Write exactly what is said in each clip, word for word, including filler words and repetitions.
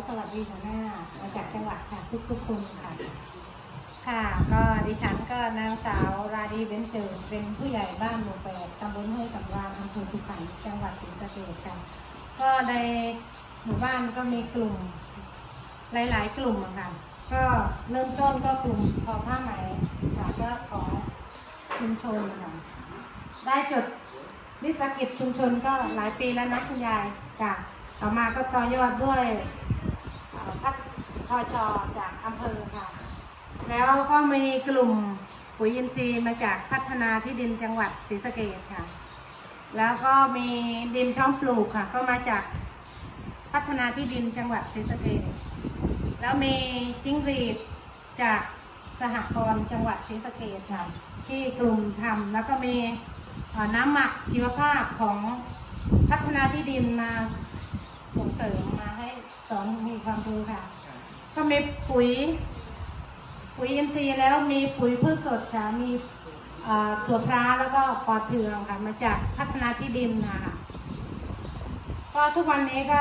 สวัสดีค่ะแม่มาจากจังหวัดค่ะทุกทุกคนค่ะค่ะก็ดิฉันก็นางสาวราดีเบนเจอร์เป็นผู้ใหญ่บ้านหมู่แปดตำบลห้วยสำราญอำเภอภูขันจังหวัดศรีสะเกษค่ะก็ในหมู่บ้านก็มีกลุ่มหลายๆกลุ่มค่ะก็เริ่มต้นก็กลุ่มทอผ้าไหมค่ะก็ของชุมชนค่ะได้จดวิสาหกิจชุมชนก็หลายปีแล้วนะคุณยายค่ะต่อมาก็ต่อยอดด้วยพัฒพชจากอำเภอค่ะแล้วก็มีกลุ่มปุ๋ยอินทรีย์มาจากพัฒนาที่ดินจังหวัดศรีสะเกษค่ะแล้วก็มีดินพร้อมปลูกค่ะก็มาจากพัฒนาที่ดินจังหวัดศรีสะเกษแล้วมีจิ้งหรีดจากสหกรณ์จังหวัดศรีสะเกษค่ะที่กลุ่มทำแล้วก็มีน้ำหมักชีวภาพของพัฒนาที่ดินมาส่งเสริมมาให้สอนมีความรู้ค่ะก็มีปุ๋ยปุ๋ยอินทรีย์แล้วมีปุ๋ยพืชสดค่ะมีถั่วพร้าแล้วก็ปอเทืองค่ะมาจากพัฒนาที่ดินนะคะก็ทุกวันนี้ก็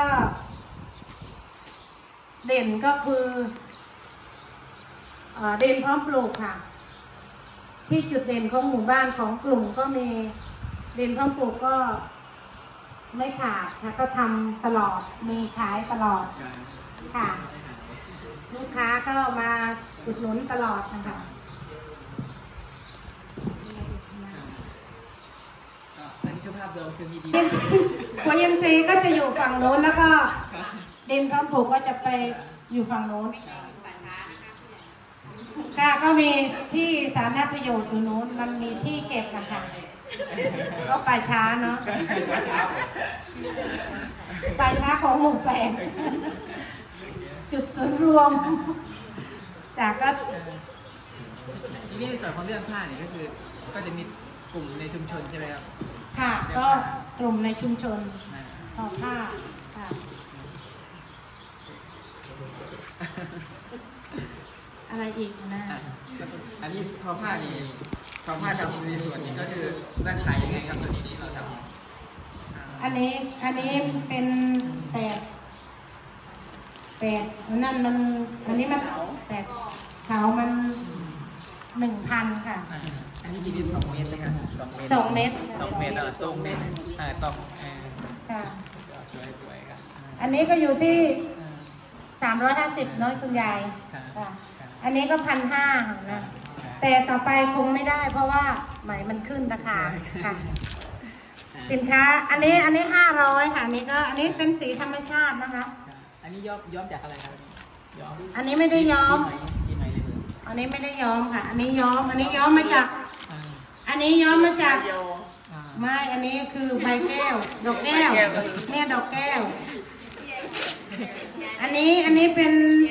เด่นก็คือเด่นพร้อมปลูกค่ะที่จุดเด่นของหมู่บ้านของกลุ่มก็มีเด่นพร้อมปลูกก็ไม่ขาดค่ะก็ทำตลอดมีขายตลอดค่ะลูกค้าก็มาอุดหนุนตลอดนะคะอันนี้คือภาพรวมคือมีดีหัวยันซีก็จะอยู่ฝั่งโน้นแล้วก็ดินพร้อมปลูกก็จะไปอยู่ฝั่งโน้นค่ะก็มีที่สาธารณประโยชน์อยู่โน้นมันมีที่เก็บนะคะก็ป่าช้าเนาะป่าช้าของหมู่แปดจุดศูนย์รวมจากก็ทีนี้ในส่วนของเรื่องผ้าเนี่ยก็คือก็จะมีกลุ่มในชุมชนใช่ไหมครับค่ะก็กลุ่มในชุมชนทอผ้าค่ะอะไรอีกนะอันนี้ทอผ้านี่ทอผ้าทำในส่วนนี้ก็คือร่างขายยังไงครับตัวนี้ที่เราทำอันนี้อันนี้เป็นแปดแปดนั่นมันอันนี้มันแปดเขามันหนึ่งพันค่ะอันนี้กี่สองเมตรเลยครับสองเมตรสองเมตรอ่ะตรงเมตรอ่าตรงค่ะสวยสวยครับอันนี้ก็อยู่ที่สามร้อยห้าสิบน้อยคุณยายอันนี้ก็พันห้านะแต่ต่อไปคงไม่ได้เพราะว่าไหมมันขึ้นราคาค่ะสินค้าอันนี้อันนี้ห้าร้อยค่ะอันนี้ก็อันนี้เป็นสีธรรมชาตินะคะอันนี้ย้อมย้อมจากอะไรครับย้อมอันนี้ไม่ได้ย้อมอันนี้ไม่ได้ย้อมค่ะอันนี้ย้อมอันนี้ย้อมมาจากอันนี้ย้อมมาจากไม่อันนี้คือใบแก้วดอกแก้วเนี่ยดอกแก้วอันนี้อันนี้เป็น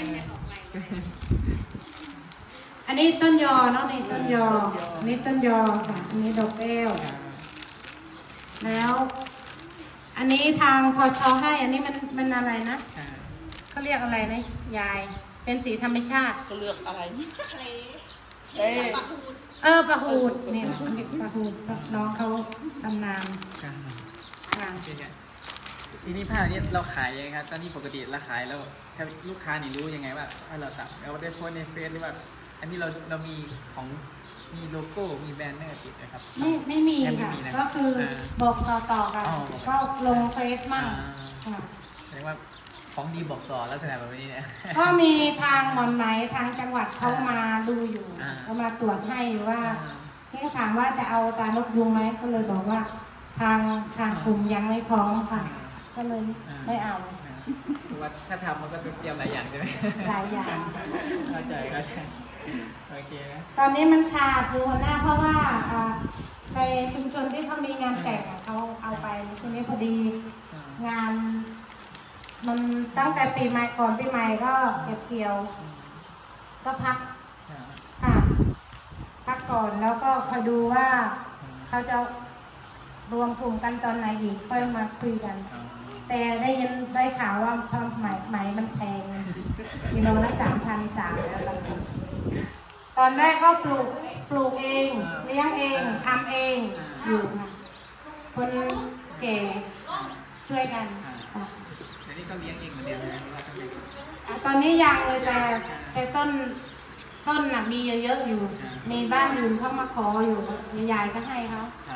อันนี้ต้นยอเนาะนี่ต้นยออันนี้ต้นยอค่ะอันนี้ดอกแก้วแล้วอันนี้ทางพอชอให้อันนี้มันมันอะไรนะเขาเรียกอะไรนะยายเป็นสีธรรมชาติเขาเลือกอะไรเออเออปะหูดเนี่ยปะหูดน้องเขาตำนานค่ะทีนี้ผ้านี้เราขายยังไงครับตอนนี้ปกติเราขายแล้วลูกค้านี่รู้ยังไงว่าถ้าเราตัดเราได้โพสในเฟซหรือว่าอันนี้เราเรามีของมีโลโก้มีแบรนด์เนอร์ติดนะครับไม่ไม่มีค่ะก็คือบอกต่อต่อกันก็ลงเฟซมั่งแสดงว่าของดีบอกต่อแล้วแสดงแบบนี้เนี่ยก็มีทางหมอนไหมทางจังหวัดเขามาดูอยู่เขามาตรวจให้ว่าที่เขาถามว่าจะเอาตาลกยุงไหมก็เลยบอกว่าทางทางกลุ่มยังไม่พร้อมค่ะก็เลยไม่เอาคือว่าถ้าทำมันก็ต้องเตรียมหลายอย่างใช่ไหมหลายอย่างเข้าใจเข้าใจโอเคนะตอนนี้มันขาดอยู่หัวหน้าเพราะว่าในชุมชนที่เขามีงานแต่งเขาเอาไปทีนี้พอดีงานมันตั้งแต่ปีใหม่ก่อนปีใหม่ก็เก็บเกี่ยวก็พักค่ะพักก่อนแล้วก็คอยดูว่าเขาจะรวมกลุ่มกันตอนไหนอีกค่อยมาคุยกันแต่ได้ยินได้ข่าวว่าทำไหมไหมมันแพงกิโลละสามพันสามแล้วตอนแรกก็ปลูกปลูกเองเลี้ยงเองทำเองอยู่ค่ะคนแก่ช่วยกันอันนี้ก็เลี้ยงเองเหมือนเดิมเลยว่าทำไมตอนนี้ยังเลยแต่แต่ต้นต้นน่ะมีเยอะๆอยู่ มีบ้านอื่นเข้ามาขออยู่ยายก็ให้เขาค่ะ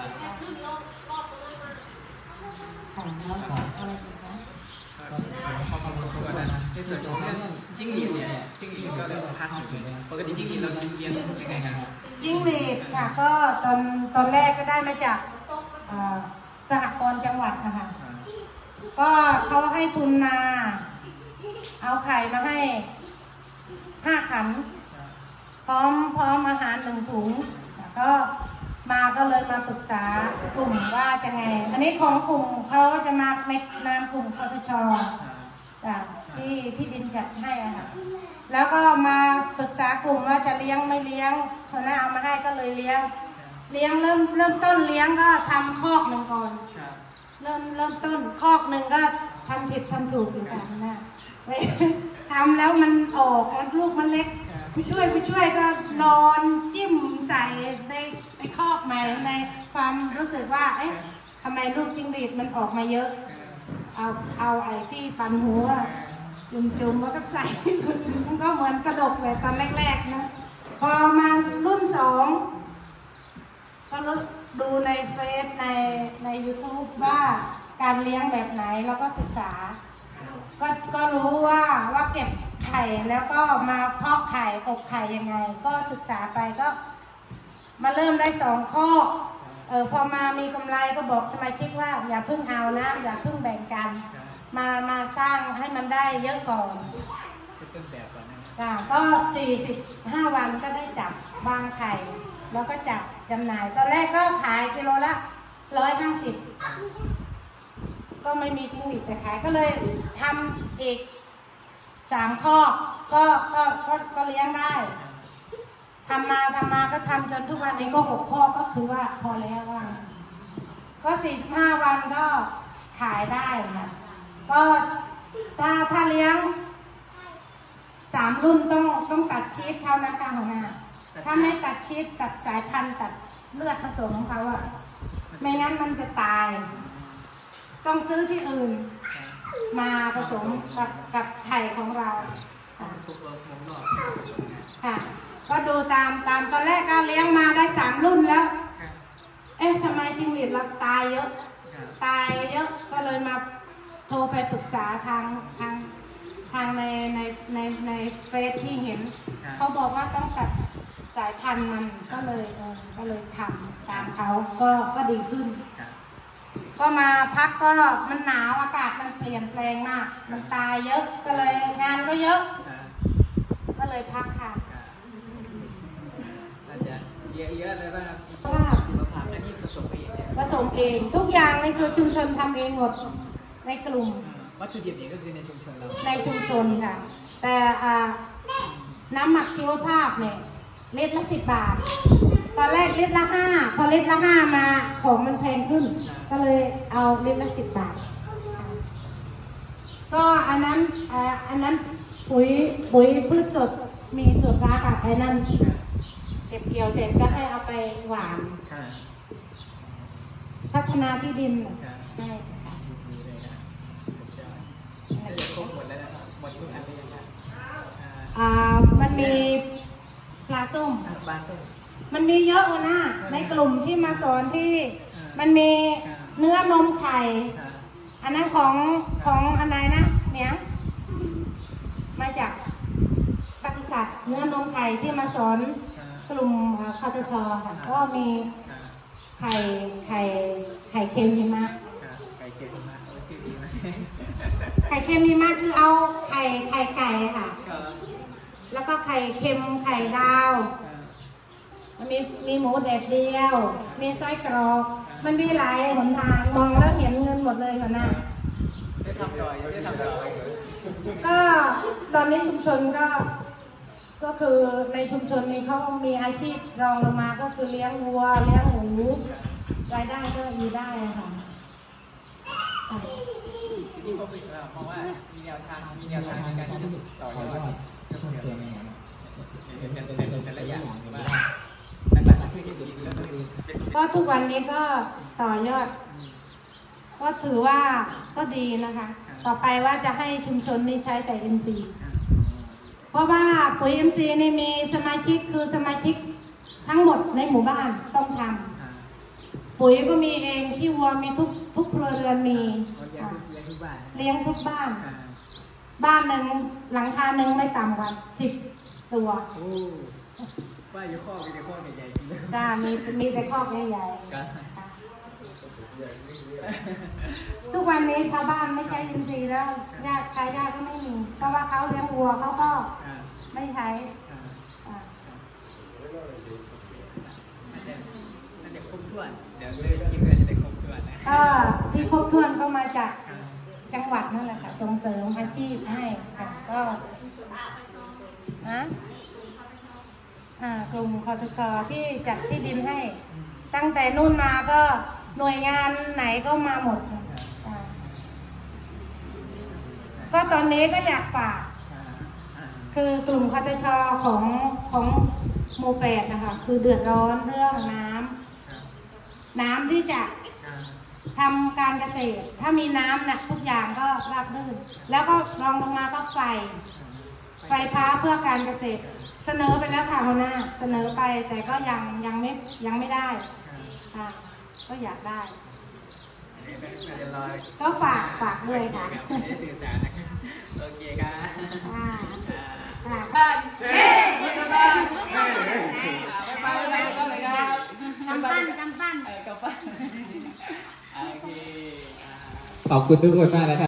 แล้วอะไรอีกนะในส่วนของเรื่องจิ้งหรีดเนี่ยจิ้งหรีดก็เริ่มพักอยู่เลยปกติจิ้งหรีดเราเลี้ยงยังไงกันจิ้งหรีดค่ะก็ตอนตอนแรกก็ได้มาจากสหกรณ์จังหวัดนะคะก็เขาให้ทุนมาเอาไข่มาให้ห้าขันพร้อมพร้อมอาหารหนึ่งถุงแล้วก็มาก็เลยมาปรึกษากลุ่มว่าจะไงอันนี้ของกลุ่มเขาจะมาในนามกลุ่มคอทช.ที่ที่ดินจัดให้อะค่ะแล้วก็มาปรึกษากลุ่มว่าจะเลี้ยงไม่เลี้ยงเขาหน้าเอามาให้ก็เลยเลี้ยงเลี้ยงเริ่มเริ่มต้นเลี้ยงก็ทำคอกหนึ่งก่อนเริ่มเริ่มต้นคอกหนึ่งก็ทำผิดทำถูกอยู่ค่ะนะทำแล้วมันออกมันลูกมันเล็กผู้ช่วยผู้ช่วยก็นอนจิ้มใส่ในในคอกใหม่ในความรู้สึกว่าเอ๊ะทำไมลูกจิ้งหรีดมันออกมาเยอะเอาเอาไอ้ที่ปันหัวจุ่มจุ่มแล้วก็ใส่มันก็เหมือนกระดกเลยตอนแรกๆนะพอมารุ่นสองก็ดูในเฟซในในยูทูบว่าการเลี้ยงแบบไหนแล้วก็ศึกษาก็ก็รู้ว่าว่าเก็บไข่แล้วก็มาเพาะไข่อบไข่ยังไงก็ศึกษาไปก็มาเริ่มได้สองข้อเออพอมามีกำไรก็บอกสมาชิกว่าอย่าเพิ่งเอานะอย่าเพิ่งแบ่งกันมามาสร้างให้มันได้เยอะก่อนเป็นแบบก่อนนะค่ะก็สี่สิบห้าวันก็ได้จับวางไข่แล้วก็จับจำหน่ายตอนแรกก็ขายกิโลละร้อยห้าสิบก็ไม่มีจิ้งหรีดจะขายก็เลยทำอีกสามข้อก็ก็ก็ก็เลี้ยงได้ทำมาทำมาก็ทำจนทุกวันนี้ก็หกข้อก็คือว่าพอแล้วว่าก็สี่สิบห้าวันก็ขายได้ค่ะก็ถ้าถ้าเลี้ยงสามรุ่นต้องต้องตัดชีสเขานะคะหัวหน้าถ้าไม่ตัดชีสตัดสายพันธุ์ตัดเลือดผสมของเขาอะไม่งั้นมันจะตายต้องซื้อที่อื่นมาผสมกับกับไข่ของเราค่ะก็ดูตามตามตอนแรกก็เลี้ยงมาได้สามรุ่นแล้วเอ๊ะทำไมจิ้งหรีดเราตายเยอะตายเยอะก็เลยมาโทรไปปรึกษาทางทางทางในในในในเฟซที่เห็นเขาบอกว่าต้องตัดสายพันธุ์มันก็เลยเออก็เลยทำตามเขาก็ก็ดีขึ้นก็มาพักก็มันหนาวอากาศมันเปลี่ยนแปลงมากมันตายเยอะก็เลยงานก็เยอะก็เลยพักค่ะอาจจะเยอะๆเลยว่าสุขภาพอันนี้ผสมเองผสมเองทุกอย่างนี่คือชุมชนทำเองหมดในกลุ่มวัตถุดิบนี่ก็คือในชุมชนเราในชุมชนค่ะแต่น้ำหมักชีวภาพเนี่ยลิตรละสิบบาทตอนแรกลิตรละห้าพอลิตรละห้ามาของมันแพงขึ้นก็เลยเอาลิตรละสิบบาทก็อันนั้นอันนั้นปุ๋ยปุ๋ยพืชสดมีส่วนราคาไอ้นั่นเก็บเกี่ยวเสร็จก็ให้เอาไปหวานพัฒนาที่ดินใช่หมดแล้วนะครับหมดทุกอันเลยนะครับอ่ามันมีปลาส้มปลาส้มมันมีเยอะนะในกลุ่มที่มาสอนที่มันมีเนื้อนมไข่อันนั้นของของอะไรนะเนี่ยมาจากปศุสัตว์เนื้อนมไข่ที่มาสอนกลุ่มคทช.ค่ะก็มีไข่ไข่ไข่เค็มหิมะไข่เค็มหิมะชื่อดีไหมไข่เค็มหิมะคือเอาไข่ไข่ไก่ค่ะแล้วก็ไข่เค็มไข่ดาวมันมีมีหมูแดดเดียวมีไส้กรอกมันมีหลายหนทางมองแล้วเห็นเงินหมดเลยค่ะน่าได้ทำต่อยได้ทำต่อยก็ตอนนี้ชุมชนก็ก็คือในชุมชนนี้เขามีอาชีพรองลงมาก็คือเลี้ยงวัวเลี้ยงหมูรายได้ก็มีได้ค่ะทีนี้ผมเพราะว่ามีแนวทางมีแนวทางในการที่ต่อยอดเป็นระยะว่าหลักๆคือที่ดีก็คือก็ทุกวันนี้ก็ต่อยอดก็ถือว่าก็ดีนะคะต่อไปว่าจะให้ชุมชนนี้ใช้แต่ เอ็น ซีราะว่าปุ๋ย เอ็ม ซี นี่มีสมาชิกคือสมาชิกทั้งหมดในหมู่บ้านต้องทำปุ๋ยก็มีเองที่วัวมีทุกทุกครัวเรือนมีเลี้ยงทุกเลี้ยงทุกบ้านเลี้ยงทุกบ้าน บ้านหนึ่งหลังคาหนึ่งไม่ต่ำกว่าสิบตัวโอ้ว่าอยู่ข้อมีแต่ข้อใหญ่ๆจ้ามีมีแต่คอกใหญ่ครับๆทุกวันนี้ชาวบ้านไม่ใช้อินทรีย์แล้วยากใช้ยากก็ไม่มี เพราะว่าเขาเลี้ยงวัวเขาก็ไม่ใช้อ่าน่าจะครบถ้วนเดี๋ยวเลยคิดว่าจะได้ครบถ้วนนะก็ที่ครบถ้วนก็มาจากจังหวัดนั่นแหละค่ะส่งเสริมอาชีพให้ค่ะก็นะอ่ากลุ่มคทช.ที่จัดที่ดินให้ ตั้งแต่นู่นมาก็หน่วยงานไหนก็มาหมดอ่าก็ตอนนี้ก็อยากฝากคือกลุ่มคทช.ของของโมแปดนะคะคือเดือดร้อนเรื่องน้ำน้ำที่จะทำการเกษตรถ้ามีน้ำนะทุกอย่างก็ราบรื่นแล้วก็รองลงมาก็ไฟไฟฟ้าเพื่อการเกษตรเสนอไปแล้วค่ะหัวหน้าเสนอไปแต่ก็ยังยังไม่ยังไม่ได้ค่ะก็อยากได้ก็ฝากฝากด้วยค่ะได้สื่อสารนะครับโอเคครับอ่าค่ะบ้านเฮ้ยบ้านเฮ้ยไปไปไปไปครับกำปั้นกำปั้นเออกำปั้นโอเคขอบคุณทุกคนมากนะครับ